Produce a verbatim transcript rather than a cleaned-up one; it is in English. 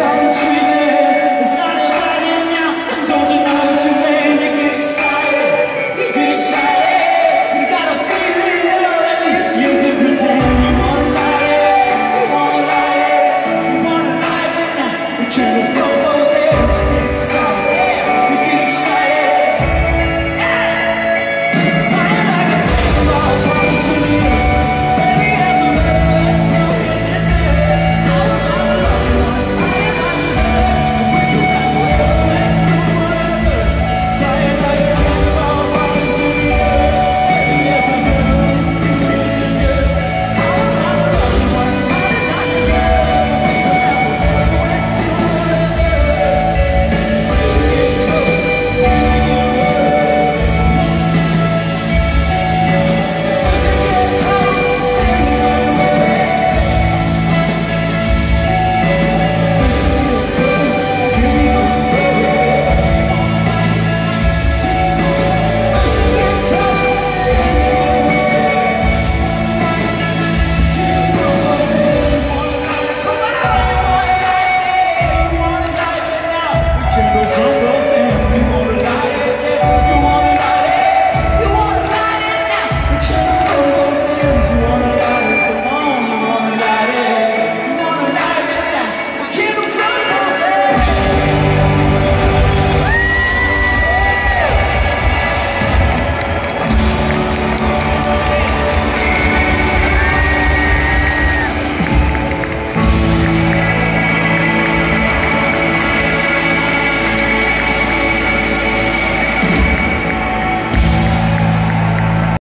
silent treatment. It's not inviting now. And don't you know what you made me get excited? Get excited. You got a feeling, or at least you can pretend you wanna light it. You wanna light it. You wanna light it now. You can't afford